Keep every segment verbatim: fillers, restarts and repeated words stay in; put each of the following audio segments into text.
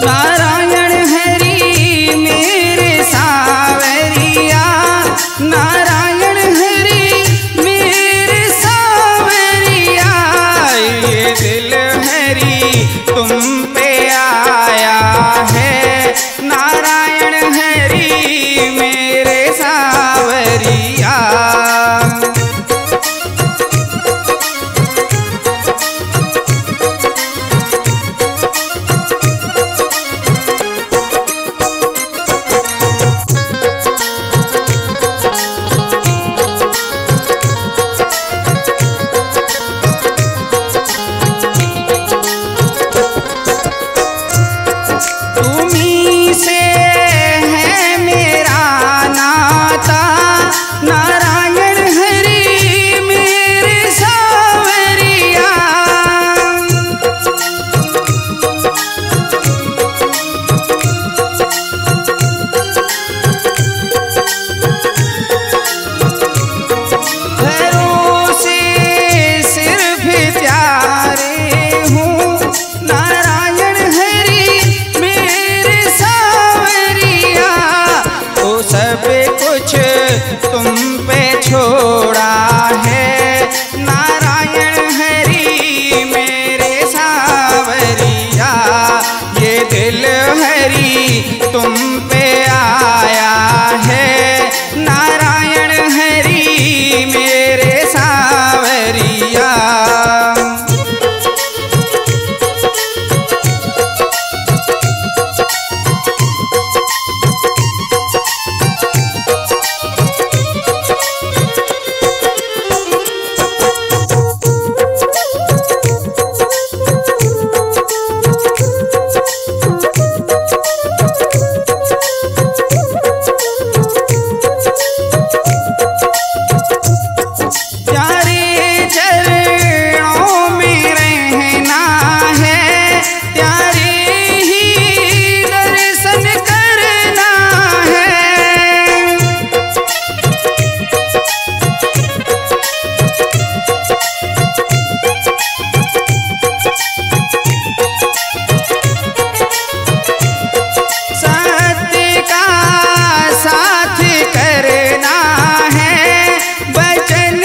नारायण हरि मेरे सावरिया, नारायण हरि मेरे सावरिया, ये दिल हरि तुम पे आया है, नारायण हरि मेरे सावरिया। तुम्हीं से है मेरा नाता, नारायण हरि मेरे सावरिया। घरों से सिर्फ प्यारे हूँ, नारायण हरि मेरे सावरिया। ओ सब कुछ तुम पे छोड़ा है, नारायण हरि मेरे सावरिया। ये दिल हरि तुम पे आया है, नारायण हरि मेरे सावरिया। प्यारे चरणों में रहना है, प्यारे ही दर्शन करना है। सत्य का साथ करना है, वचन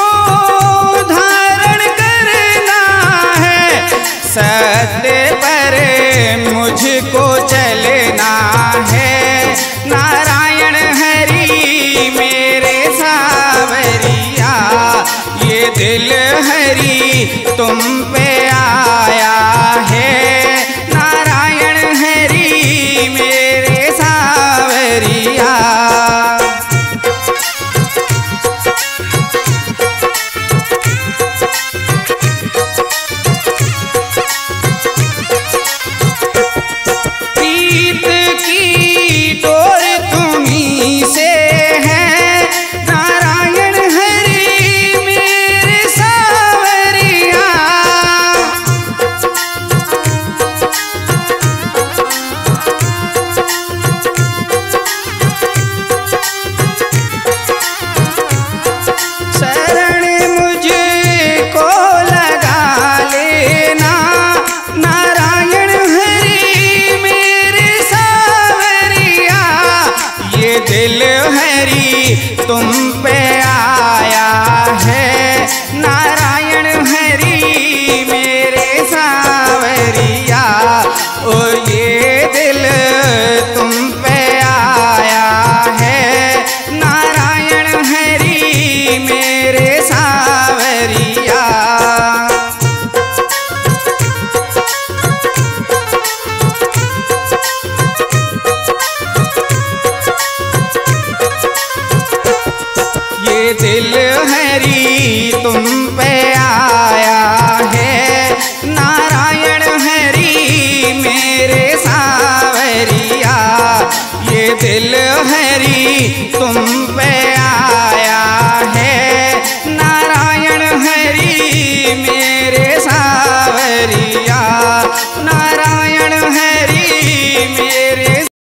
सत्य पर मुझको चलना है, नारायण हरि मेरे सावरिया। ये दिल हरि तुम पे आया है, नारायण हरि मेरे सावरिया। प्रीत की डोर तुम्हीं से है, नारायण हरि मेरे सावरिया। शरण मुझको लगा लेना, नारायण हरि मेरे सावरिया। ये दिल हरि तुम पे आया है, नारायण हरि मेरे सावरिया। ओ ये दिल तुम पे आया है, नारायण हरि मेरे सावरिया। ये दिल हरि तुम पे आया है, नारायण हरि मेरे सावरिया। ये दिल हरि तुम पे आया